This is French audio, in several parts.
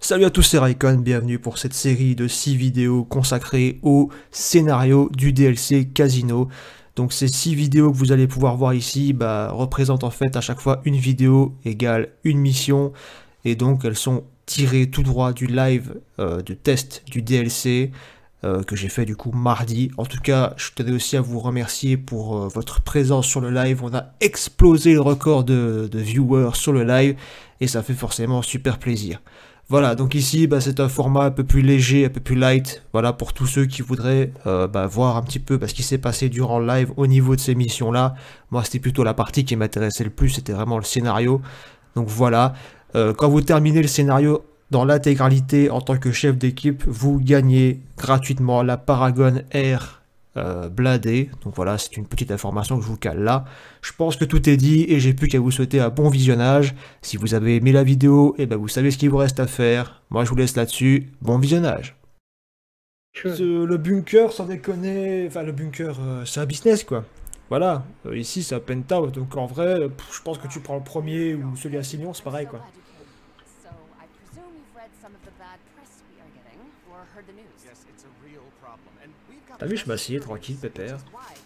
Salut à tous, c'est Raikon, bienvenue pour cette série de 6 vidéos consacrées au scénario du DLC Casino. Donc ces 6 vidéos que vous allez pouvoir voir ici représentent en fait à chaque fois une vidéo égale une mission. Et donc elles sont tirées tout droit du live de test du DLC que j'ai fait du coup mardi. En tout cas, je tenais aussi à vous remercier pour votre présence sur le live. On a explosé le record de viewers sur le live et ça fait forcément super plaisir. Voilà, donc ici, c'est un format un peu plus léger, un peu plus light, voilà, pour tous ceux qui voudraient voir un petit peu ce qui s'est passé durant le live au niveau de ces missions-là. Moi, c'était plutôt la partie qui m'intéressait le plus, c'était vraiment le scénario. Donc voilà, quand vous terminez le scénario dans l'intégralité en tant que chef d'équipe, vous gagnez gratuitement la Paragon R blindée. Donc voilà, c'est une petite information que je vous cale là. Je pense que tout est dit et j'ai plus qu'à vous souhaiter un bon visionnage. Si vous avez aimé la vidéo, vous savez ce qu'il vous reste à faire. Moi je vous laisse là-dessus. Bon visionnage. Le bunker, sans déconner, enfin le bunker, c'est un business quoi. Voilà, ici c'est un penthouse, donc en vrai, je pense que tu prends le premier ou celui à Sillon, c'est pareil quoi. T'as vu, je m'assieds tranquille, pépère.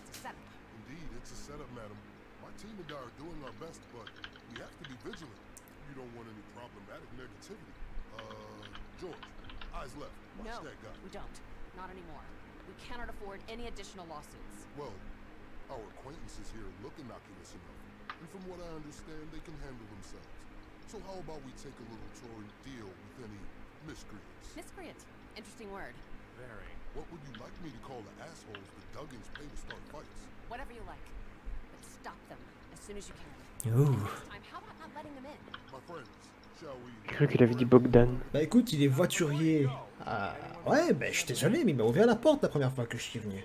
No, we don't. Not anymore. We cannot afford any additional lawsuits. Well, our acquaintances here look innocuous enough, and from what I understand, they can handle themselves. So how about we take a little tour and deal with any miscreants? Miscreant. Interesting word. Very. What would you like me to call the assholes the Duggins pay to start fights? Whatever you like. But stop them as soon as you can. Ouh. Time, how about not letting them in? My friends, shall we... J'ai cru qu'il avait dit Bogdan. Bah écoute, il est voiturier. Ah, ouais, je suis désolé, mais il m'a ouvert la porte la première fois que je suis venu.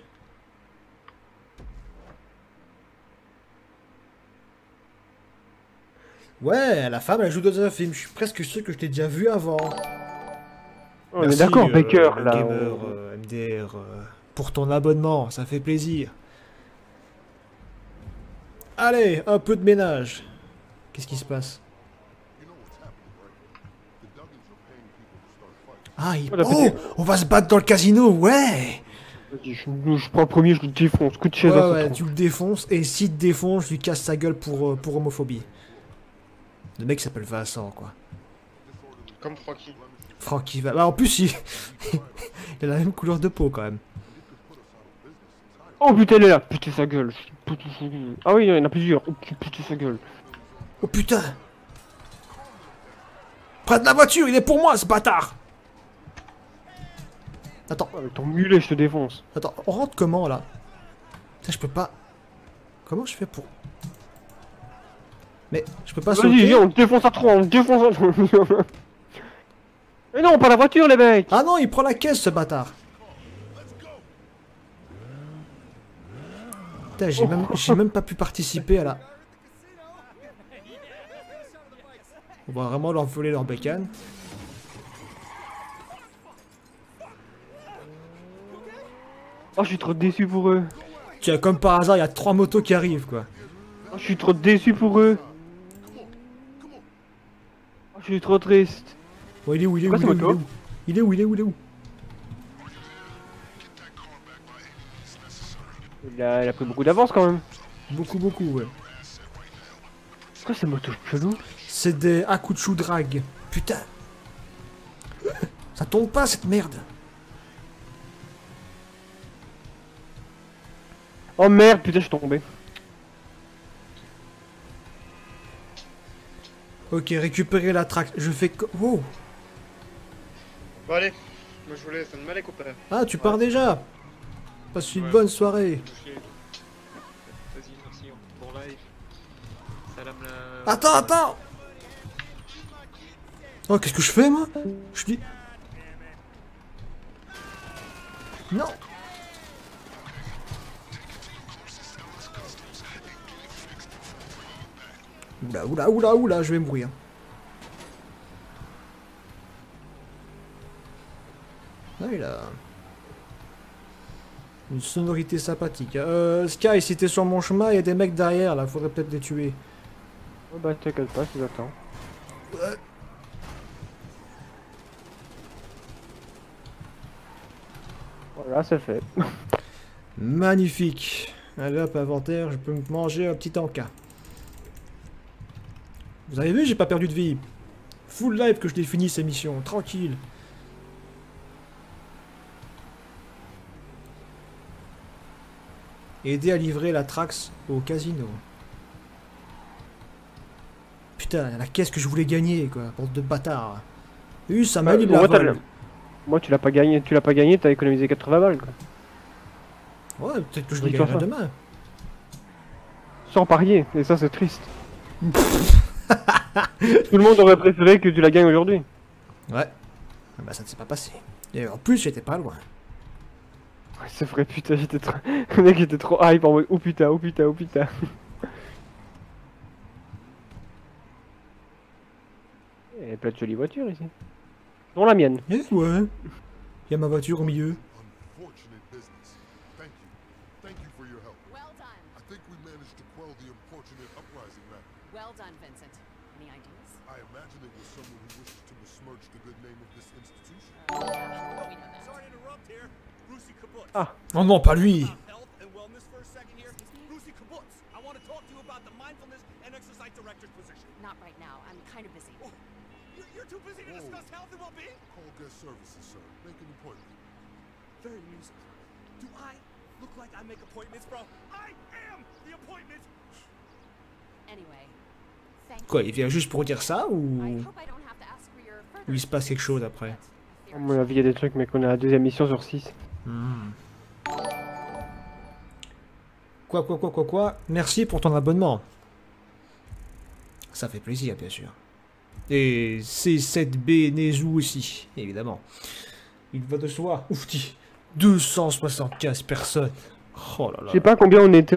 Ouais, la femme, elle joue dans un film. Je suis presque sûr que je t'ai déjà vu avant. On est d'accord, Baker, le là. gamer, MDR, pour ton abonnement, ça fait plaisir. Allez, un peu de ménage. Qu'est-ce qui se passe? Ah, on va se battre dans le casino, ouais. Je prends le premier, je le défonce. Coup de chaise à Ouais, tu le défonces, et s'il te défonce, je lui casse sa gueule pour homophobie. Le mec s'appelle Vincent, quoi. Comme Francky. Francky va... Bah, en plus, il... il a la même couleur de peau, quand même. Oh putain, elle est là. Putain sa gueule. Ah oui, il y en a plusieurs. Oh putain sa gueule. Oh putain. Prête la voiture, il est pour moi, ce bâtard. Attends. Avec ton mulet, je te défonce. Attends, on rentre comment, là? Putain, je peux pas... Comment je fais pour... Mais, je peux pas sauter. Vas-y, viens, on te défonce à 3, on te défonce à 3. Mais non, pas la voiture, les mecs. Ah non, il prend la caisse, ce bâtard. Putain, j'ai même pas pu participer à la... On va vraiment leur voler leur bécane. Oh, je suis trop déçu pour eux. Tiens, comme par hasard, il y a 3 motos qui arrivent, quoi. Oh, je suis trop déçu pour eux. Oh, je suis trop triste. Oh, il est où? Il est où? Pourquoi c'est moto Il est où? Il est où? Il est où? Il a pris beaucoup d'avance quand même. Beaucoup, ouais. Pourquoi c'est moto chelou? C'est des Akuchu drag. Putain. Ça tombe pas, cette merde. Oh merde, putain, je suis tombé. Ok, récupérer la track. Je fais... Oh. Bon allez, moi je vous laisse, un mal les copains. Ah, tu pars déjà. Passe une bonne soirée. Vas-y, merci, bon live. Salam la... Attends. Oh, qu'est-ce que je fais, moi? Je dis... Non. Oula, je vais mourir. Ah, il a... une sonorité sympathique. Sky, si t'es sur mon chemin, il y a des mecs derrière, là, faudrait peut-être les tuer. Oh bah t'inquiète pas, je les attends. Voilà, c'est fait. Magnifique. Allez hop, inventaire, je peux me manger un petit encas. Vous avez vu, j'ai pas perdu de vie. Full life que je l'ai fini ces missions, tranquille. Aider à livrer la Trax au casino. Putain, la caisse que je voulais gagner, quoi, bande de bâtards. Ça m'a dit de la Moi, vol. moi, tu l'as pas gagné, t'as économisé 80 balles, quoi. Ouais, peut-être que je le Dis-toi gagnerai ça. demain. Sans parier, et ça, c'est triste. Tout le monde aurait préféré que tu la gagnes aujourd'hui. Ouais. Ah bah ça ne s'est pas passé. Et en plus, j'étais pas loin. Ouais, c'est vrai, putain, j'étais trop... Le mec était trop hype en mode oh putain, oh putain, oh putain. Il y a plein de jolies voitures ici. Dont la mienne. Eh ouais. Il y a ma voiture au milieu. Unfortunate business. Thank you for your help. Well done. I think we managed to quell the unfortunate uprising matter. Well done, Vincent. Any ideas? I imagine it was someone who wished to besmirch the good name of this institution. Yeah, we know that. Sorry to interrupt here. Brucey Kibbutz. Ah. Oh non, pas lui. Health and wellness for a second here. Brucey Kibbutz. I want to talk to you about the mindfulness and exercise director's position. Not right now. I'm kind of busy. Oh, you're too busy to discuss health and well-being? Call guest services, sir. Make an appointment. Very amusing. Do I look like I make appointments, bro? I am the appointment. Anyway, thank Quoi, you. il vient juste pour dire ça ou I hope I don't have to ask for your further il se passe quelque chose après? À mon avis, il y a des trucs, mais qu'on est à la deuxième mission sur 6. Quoi. Merci pour ton abonnement. Ça fait plaisir, bien sûr. Et C7B Nezu aussi, évidemment. Il va de soi. Ouf, 275 personnes. Oh là là. Je sais pas combien on était